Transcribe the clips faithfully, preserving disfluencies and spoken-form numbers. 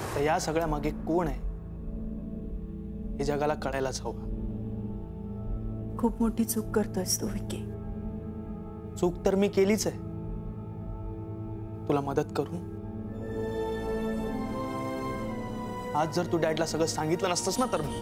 तर या सगळ्या मागे कोण आहे हे जगाला कळायलाच हवं। खूप मोठी चूक करतोयस तू विकी। चूक तर मी केलीच आहे, तुला मदत करू। आज जर तू डॅडला सगळं सांगितलं नसतंस ना तर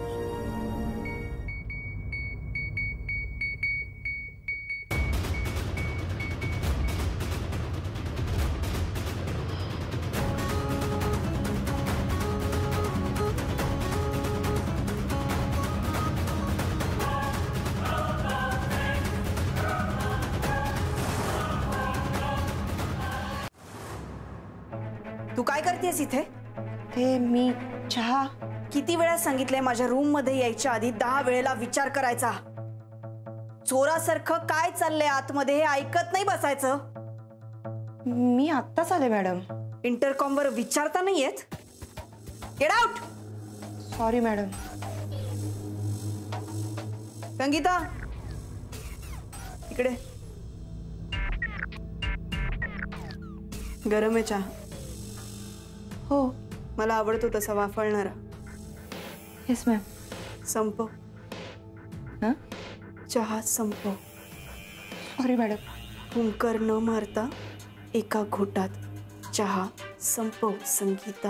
तू काय करतेस इथे? ते मी चहा। किती वेळा सांगितलंय माझ्या रूम मध्ये यायच्या आधी दहा वेळेला विचार करायचा। चोरासारखं काय चाललंय आतमध्ये हे ऐकत नाही बसायचं। मी आत्ताच आले मॅडम। इंटरकॉम वर विचारता नाही येत? Get out. Sorry madam. Sangeeta इकडे। गरम आहे चहा? हो मला आवडतो तसा वाफळणारा। Yes ma'am. संपव। हां चहा संपव। Sorry madam. हुंकर न मारता एका घोटात चहा संपव संगीता।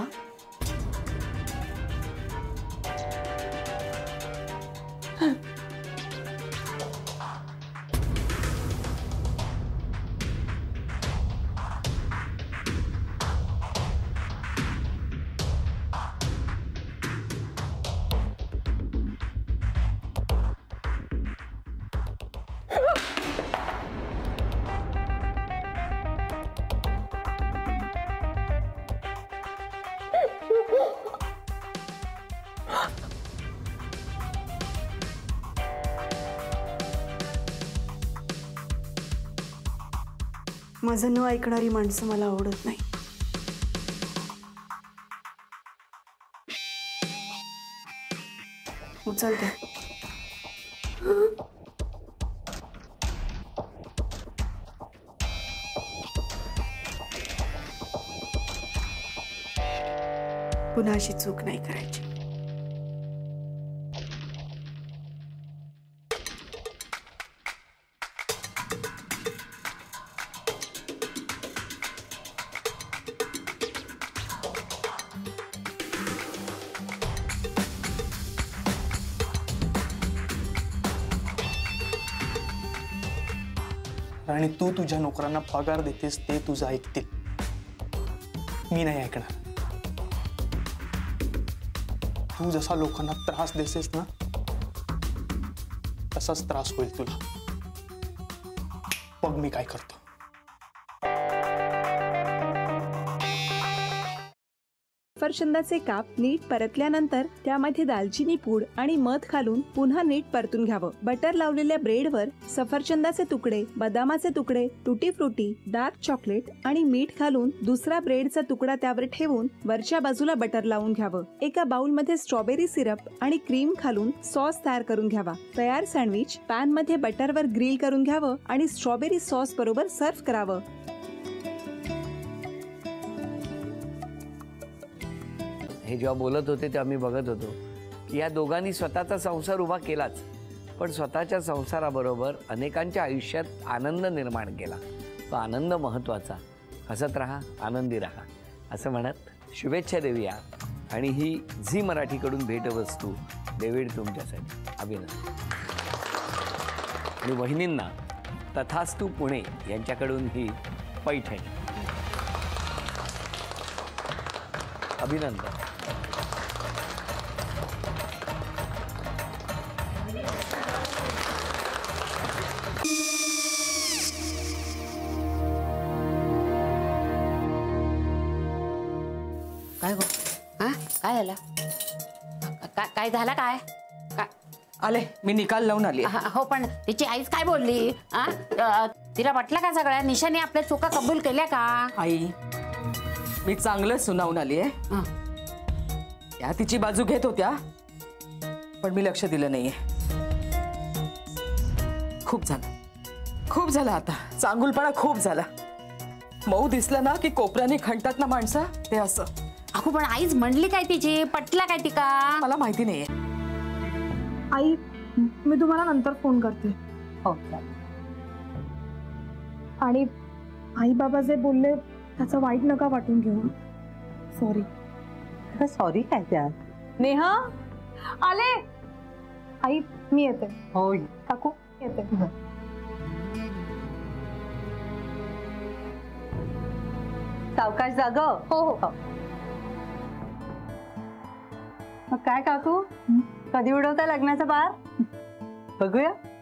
माझं न ऐकणारी माणसं मला आवडत नाही। उचलते। पुन्हा अशी चूक नाही करायची। आणि तू तुझ्या नोकरांना पगार देतेस ते तुझं ऐकतील, मी नाही ऐकणार। तू जसा लोकांना त्रास देतेस ना तसाच त्रास होईल तुला। बघ मी काय करतो। सफरचंदाचे काप नीट परतल्यानंतर त्यामध्ये दालचिनी पूड आणि मध घालून पुन्हा नीट परतून घ्यावं। बटर लावलेल्या ब्रेडवर सफरचंदाचे तुकडे, बदामाचे तुकडे, टुटी फ्रुटी, डार्क चॉकलेट आणि मीठ घालून दुसरा ब्रेडचा तुकडा त्यावर ठेवून वरच्या बाजूला बटर लावून घ्यावं। एका बाउलमध्ये स्ट्रॉबेरी सिरप आणि क्रीम घालून सॉस तयार करून घ्यावा। तयार सँडविच पॅन मध्ये बटरवर ग्रिल करून घ्यावं आणि स्ट्रॉबेरी सॉस बरोबर सर्व्ह करावं। हे जेव्हा बोलत होते तेव्हा मी बघत होतो की या दोघांनी स्वतःचा संसार उभा केलाच, पण स्वतःच्या संसाराबरोबर अनेकांच्या आयुष्यात आनंद निर्माण केला। तो आनंद महत्त्वाचा। हसत राहा, आनंदी राहा असं म्हणत शुभेच्छा देऊया। आणि ही झी मराठीकडून भेटवस्तू डेव्हिड तुमच्यासाठी। अभिनंदन। आणि वहिनींना तथास्तु पुणे यांच्याकडून ही पैठणी। अभिनंदन। काय गो? हा काय झालं? काय काय झालं? काय काय आले मी निकाल लावून आली। हो पण तिची आईच काय बोलली? हा तिला वाटलं का सगळ्या निशाने आपल्या चुका कबूल केल्या का? आई मी चांगलं सुनावून आली आहे। त्या तिची बाजू घेत होत्या पण मी लक्ष दिलं नाहीये। खूप झालं खूप झालं आता। चांगुलपणा खूप झाला। मऊ दिसलं ना की कोपऱ्याने खणतात ना माणसं, ते असं अगो पण आईच म्हणली काय तिची, पटला काय ती का? मला माहिती नाहीये. आई मी तुम्हाला नंतर फोन करते. हो आणि आई बाबा जे बोलले त्याचं वाईट नका वाटून घेऊ. सॉरी. सॉरी काय त्या? नेहा आले. आई मी येते. हो काकू येते. सावकाश जाग. हो हो. मग काय काकू, कधी उडवता लग्नाचा बार? बघूया.